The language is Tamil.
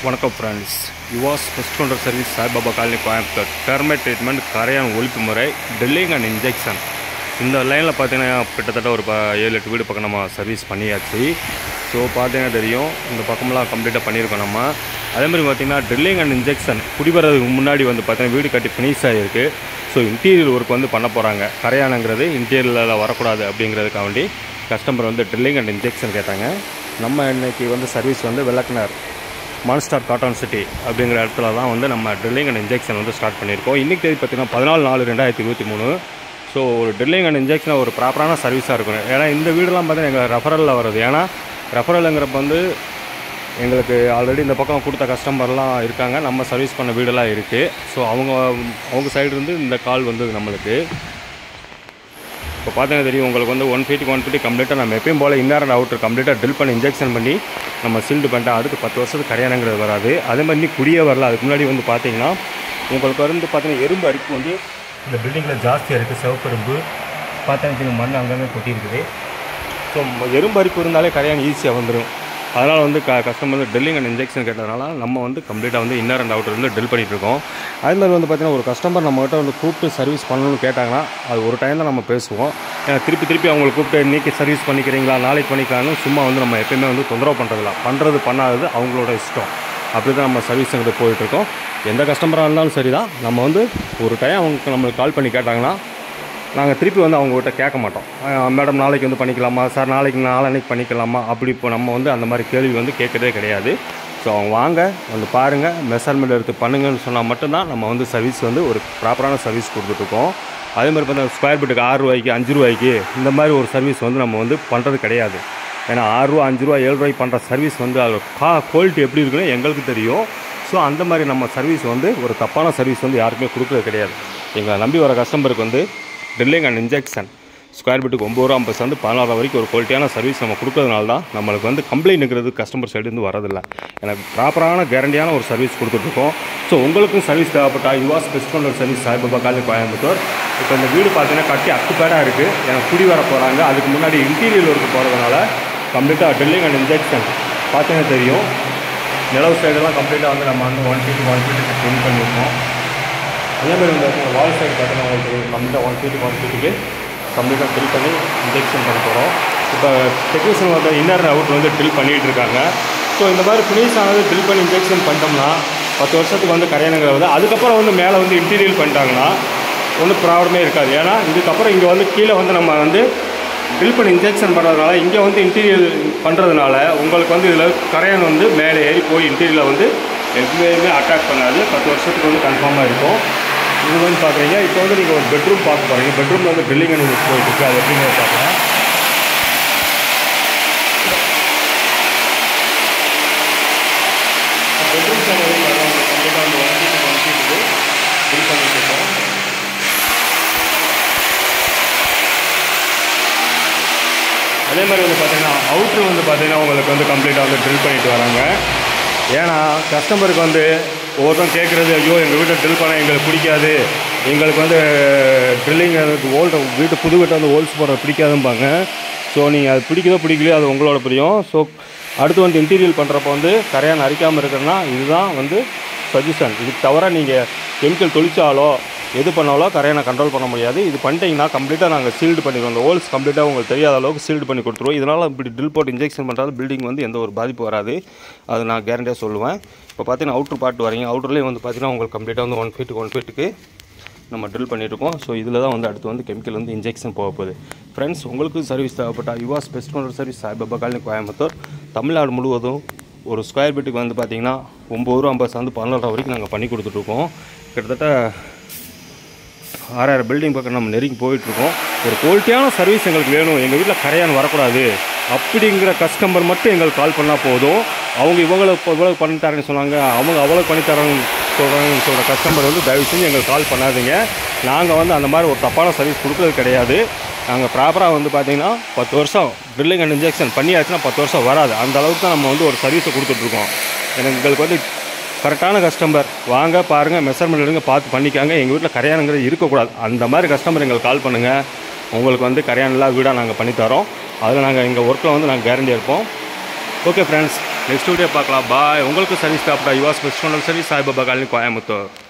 வணக்கம் friends. Yuvas pest control service Saibaba colony Coimbatore. Termite treatment, கரையான் ஒழிப்பு முறை, ட்ரில்லிங் அண்ட் இன்ஜெக்ஷன். இந்த லைனில் பார்த்தீங்கன்னா கிட்டத்தட்ட ஒரு 7-8 வீடு பக்கம் நம்ம சர்வீஸ் பண்ணியாச்சு. ஸோ பார்த்தீங்கன்னா தெரியும், இந்த பக்கமெல்லாம் கம்ப்ளீட்டாக பண்ணியிருக்கோம் நம்ம. அதேமாதிரி பார்த்திங்கன்னா ட்ரில்லிங் அண்ட் இன்ஜெக்ஷன் குடிவரதுக்கு முன்னாடி வந்து பார்த்தீங்கன்னா வீடு கட்டி ஃபினிஷ் ஆகிருக்கு. ஸோ இன்டீரியர் ஒர்க் வந்து பண்ண போகிறாங்க. கரையானங்கிறது இன்டீரியரில் வரக்கூடாது அப்படிங்கிறதுக்காண்டி கஸ்டமர் வந்து ட்ரில்லிங் அண்ட் இன்ஜெக்ஷன் கேட்டாங்க. நம்ம இன்றைக்கி வந்து சர்வீஸ் வந்து விளக்குனர் மான்ஸ்டார் காட்டன் சிட்டி அப்படிங்கிற இடத்துல தான் வந்து நம்ம ட்ரில்லிங் அண்ட் இன்ஜெக்ஷன் வந்து ஸ்டார்ட் பண்ணியிருக்கோம். இன்றைக்கி தேதி பார்த்திங்கன்னா 14/4/2023. ஸோ ஒரு ட்ரில்லிங் அண்ட் இன்ஜெக்ஷன் ஒரு ப்ராப்பரான சர்வீஸாக இருக்கணும். ஏன்னா இந்த வீடெல்லாம் பார்த்தீங்கன்னா எங்கள் ரெஃபரலில் வருது. ஏன்னா ரெஃபரலுங்கிறப்ப வந்து எங்களுக்கு ஆல்ரெடி இந்த பக்கம் கொடுத்த கஸ்டமர்லாம் இருக்காங்க, நம்ம சர்வீஸ் பண்ண வீடெல்லாம் இருக்குது. ஸோ அவங்க சைடுலேருந்து இந்த கால் வந்து நம்மளுக்கு இப்போ பார்த்தீங்கன்னா தெரியும் உங்களுக்கு வந்து 1 ஃபீட்டுக்கு 1 ஃபீட்டு கம்ப்ளீட்டாக நம்ம எப்பயும் போல் இன்னர் அண்ட் அவுட்டர் கம்ப்ளீட்டாக ட்ரில் பண்ணி இன்ஜெக்ஷன் பண்ணி நம்ம சீல்டு பண்ணிட்டோம். அதுக்கு 10 வருஷத்துக்கு கரையானங்கிறது வராது. அதே மாதிரி நீ குடியே வரல. அதுக்கு முன்னாடி வந்து பார்த்தீங்கன்னா உங்களுக்கு வந்து பார்த்தீங்கன்னா எறும்பு அரிப்பு வந்து இந்த பில்டிங்கில் ஜாஸ்தியாக இருக்குது. சிவப்பு எறும்பு பார்த்தீங்கன்னா மண் அங்கங்கே கொட்டியிருக்குது. ஸோ எறும்பு அரிப்பு இருந்தாலே கரையான் ஈஸியாக வந்துடும். அதனால் வந்து கஸ்டமர் வந்து ட்ரில்லிங் அண்ட் இன்ஜெக்ஷன் கேட்டதுனால நம்ம வந்து கம்ப்ளீட்டாக வந்து இன்னர் அண்ட் அவுட்டர் வந்து ட்ரில் பண்ணிகிட்ருக்கோம். அதேமாதிரி வந்து பார்த்திங்கன்னா ஒரு கஸ்டமர் நம்மகிட்ட வந்து கூப்பிட்டு சர்வீஸ் பண்ணணும்னு கேட்டாங்கன்னா அது ஒரு டைம் தான் நம்ம பேசுவோம். ஏன்னா திருப்பி அவங்களை கூப்பிட்டு இன்றைக்கி சர்வீஸ் பண்ணிக்கிறீங்களா, நாளைக்கு பண்ணிக்கலாம்னு சும்மா வந்து நம்ம எப்போயுமே வந்து தொந்தரவு பண்ணுறதில்ல. பண்ணாதது அவங்களோட இஷ்டம். அப்படி தான் நம்ம சர்வீஸுங்கிறது போயிட்டுருக்கோம். எந்த கஸ்டமராக இருந்தாலும் சரி தான், நம்ம வந்து ஒரு டைம் அவங்க நம்மளுக்கு கால் பண்ணி கேட்டாங்கன்னா நாங்கள் திருப்பி வந்து அவங்ககிட்ட கேட்க மாட்டோம். மேடம் நாளைக்கு வந்து பண்ணிக்கலாமா சார், நாளைக்கு பண்ணிக்கலாமா, அப்படி இப்போ நம்ம வந்து அந்த மாதிரி கேள்வி வந்து கேட்குறதே கிடையாது. ஸோ அவங்க வாங்க வந்து பாருங்கள், மெஷர்மெண்ட் எடுத்து பண்ணுங்கன்னு சொன்னால் மட்டும்தான் நம்ம வந்து சர்வீஸ் வந்து ஒரு ப்ராப்பரான சர்வீஸ் கொடுத்துட்ருக்கோம். அதே மாதிரி பார்த்தா ஸ்கொயர் ஃபீட்டுக்கு 6 ரூபாய்க்கு 5 ரூபாய்க்கு இந்த மாதிரி ஒரு சர்வீஸ் வந்து நம்ம வந்து பண்ணுறது கிடையாது. ஏன்னா 6 ரூபா 5 ரூபா 7 ரூபாய்க்கு பண்ணுற சர்வீஸ் வந்து அதோட குவாலிட்டி எப்படி இருக்குன்னு எங்களுக்கு தெரியும். ஸோ அந்த மாதிரி நம்ம சர்வீஸ் வந்து ஒரு தப்பான சர்வீஸ் வந்து யாருக்குமே கொடுக்குறது கிடையாது. எங்களை நம்பி வர கஸ்டமருக்கு வந்து ட்ரில்லிங் அண்ட் இன்ஜெக்ஷன் ஸ்கொயர் ஃபீட்டுக்கு 9 ரூபா 50 வந்து 14 ரூபா வரைக்கும் ஒரு குவாலிட்டியான சர்வீஸ் நம்ம கொடுக்கறதுனால தான் நம்மளுக்கு வந்து கம்ப்ளைண்ட்டுங்கிறது கஸ்டமர் சைடுலேருந்து வரதில்லை. எனக்கு ப்ராப்பரான கேரண்டியான ஒரு சர்வீஸ் கொடுத்துட்ருக்கோம். ஸோ உங்களுக்கும் சர்வீஸ் தேவைப்பட்டா Yuvas pest control service Saibaba colony Coimbatore. இப்போ இந்த வீடு பார்த்தீங்கன்னா கட்டி அக்குப்பேடாக இருக்குது. எனக்கு குடி வர போகிறாங்க. அதுக்கு முன்னாடி இன்டீரியர் ஒர்க்கு போகிறதுனால கம்ப்ளீட்டாக ட்ரில்லிங் அண்ட் இன்ஜெக்ஷன் பார்த்தீங்கன்னா தெரியும். நிலவு சைடெல்லாம் கம்ப்ளீட்டாக வந்து நம்ம வந்து 1 ஃபீட்டுக்கு ட்ரில் பண்ணியிருக்கோம். அதேமாதிரி வந்து வால் சைடு பார்த்தீங்கன்னா உங்களுக்கு கம்ப்ளீட்டாக 1 ஃபீட்டுக்கு கம்ப்ளீட்டாக ட்ரில் பண்ணி இன்ஜெக்ஷன் பண்ண போகிறோம். இப்போ டெக்னீஷியன் வந்து இன்னர் அவுட் வந்து ட்ரில் பண்ணிகிட்டு இருக்காங்க. ஸோ இந்த மாதிரி ஃபினிஷ் ஆனது ட்ரில் பண்ணி இன்ஜெக்ஷன் பண்ணிட்டோம்னா 10 வருஷத்துக்கு வந்து கரையானங்கிறது. அதுக்கப்புறம் வந்து மேலே வந்து இன்டீரியர் பண்ணிட்டாங்கன்னா ஒன்றும் ப்ராப்ளமே இருக்காது. ஏன்னா இதுக்கப்புறம் இங்கே வந்து கீழே வந்து நம்ம வந்து ட்ரில் பண்ணி இன்ஜெக்ஷன் பண்ணுறதுனால இங்கே வந்து இன்டீரியர் பண்ணுறதுனால உங்களுக்கு வந்து இதில் கரையான் வந்து மேலே ஏறி போய் இன்டீரியரில் வந்து எதுவுமே அட்டாக் பண்ணாது. 10 வருஷத்துக்கு வந்து கன்ஃபார்மாக இருக்கும். இது வந்து பார்க்குறீங்க. இப்போ வந்து நீங்கள் ஒரு பெட்ரூம் பார்க்க போகிறீங்க. பெட்ரூமில் வந்து ட்ரில்லிங் அண்ட் போயிட்டுருக்கு. அது எப்படிங்க பார்க்கலாம். பெட்ரூம் சைடு கம்ப்ளீட்டாக வந்து 1 ஃபீட்டுக்கு ட்ரில் பண்ணிட்டு இருக்கோம். அதே மாதிரி வந்து பார்த்தீங்கன்னா அவுட்ரு வந்து பார்த்தீங்கன்னா உங்களுக்கு வந்து கம்ப்ளீட்டாக வந்து ட்ரில் பண்ணிட்டு வராங்க. ஏன்னா கஸ்டமருக்கு வந்து ஒவ்வொருத்தரும் கேட்குறது, ஐயோ எங்கள் வீட்டை ட்ரில் பண்ண எங்களுக்கு பிடிக்காது, எங்களுக்கு வந்து ட்ரில்லிங் வீட்டு புது வீட்டை வந்து ஹோல்ஸ் போடுறது பிடிக்காதும்பாங்க. ஸோ நீங்கள் அது பிடிக்கலையோ அது உங்களோட பிரியம். ஸோ அடுத்து வந்து இன்டீரியர் பண்ணுறப்ப வந்து கரையான் அரிக்காமல் இருக்கிறன்னா இதுதான் வந்து சஜஷன். இது தவிர நீங்கள் கெமிக்கல் தொளிச்சாலோ எது பண்ணாலோ கரையானை கண்ட்ரோல் பண்ண முடியாது. இது பண்ணிட்டீங்கன்னா கம்ப்ளீட்டாக நாங்கள் சீல்டு பண்ணிடுவோம். அந்த ஹோல்ஸ் கம்ப்ளீட்டாக உங்களுக்கு தெரியாத அளவுக்கு சீல்டு பண்ணி கொடுத்துருவோம். இதனால் இப்படி ட்ரில் போட்டு இன்ஜெக்ஷன் பண்ணுறது பில்டிங் வந்து எந்த ஒரு பாதிப்பு வராது. அது நான் கேரண்டியாக சொல்லுவேன். இப்போ பார்த்தீங்கன்னா அவுட்ரு பார்ட்டு வரீங்க. அவுட்டர்லேயே வந்து பார்த்தீங்கன்னா உங்களுக்கு கம்ப்ளீட்டாக வந்து 1 ஃபீட்டுக்கு நம்ம ட்ரில் பண்ணிட்டுருக்கோம். ஸோ இதில் தான் வந்து அடுத்து வந்து கெமிக்கல் வந்து இன்ஜெக்ஷன் போக போகுது. ஃப்ரெண்ட்ஸ், உங்களுக்கு சர்வீஸ் தேவைப்பட்டால் Yuvas pest control service Saibaba colony Coimbatore. Tamil Nadu முழுவதும் ஒரு ஸ்கொயர் ஃபீட்டுக்கு வந்து பார்த்திங்கன்னா 9 ரூபா 50 வந்து 14 ரூபா வரைக்கும் நாங்கள் பண்ணி கொடுத்துட்ருக்கோம். கிட்டத்தட்ட 6000 பில்டிங் பக்கம் நம்ம நெருங்கி போயிட்டுருக்கோம். ஒரு குவாலிட்டியான சர்வீஸ் எங்களுக்கு வேணும், எங்கள் வீட்டில் கரையான் வரக்கூடாது அப்படிங்கிற கஸ்டமர் மட்டும் எங்களுக்கு கால் பண்ணால் போதும். அவங்க இவ்வளோ பண்ணித்தரேன்னு சொன்னாங்க, அவங்க அவ்வளோ பண்ணித்தராங்கன்னு சொல்கிற கஸ்டமர் வந்து தயவு செஞ்சு எங்களுக்கு கால் பண்ணாதீங்க. நாங்கள் வந்து அந்த மாதிரி ஒரு தப்பான சர்வீஸ் கொடுக்குறது கிடையாது. நாங்கள் ப்ராப்பராக வந்து பார்த்திங்கன்னா 10 வருஷம் ட்ரில்லிங் அண்ட் இன்ஜெக்ஷன் பண்ணியாச்சுன்னா 10 வருஷம் வராது. அந்த அளவுக்கு தான் நம்ம வந்து ஒரு சர்வீஸை கொடுத்துட்ருக்கோம். எங்களுக்கு வந்து கரெக்டான கஸ்டமர் வாங்க பாருங்கள், மெஷர்மெண்ட் எடுங்க, பார்த்து பண்ணிக்காங்க. எங்கள் வீட்டில் கரையானுங்கிறது இருக்கக்கூடாது. அந்த மாதிரி கஸ்டமர் எங்களுக்கு கால் பண்ணுங்கள். உங்களுக்கு வந்து கரையான் இல்லாத வீடாக நாங்கள் பண்ணித்தரோம். அதில் நாங்கள் எங்கள் ஒர்க்கில் வந்து நாங்கள் கேரண்டியாக இருப்போம். ஓகே ஃப்ரெண்ட்ஸ், நெக்ஸ்ட் வீடியோ பார்க்கலாம். பாய். உங்களுக்கு சர்வீஸ் தேவைப்பட்டா Yuvas pest control service Saibaba colony Coimbatore.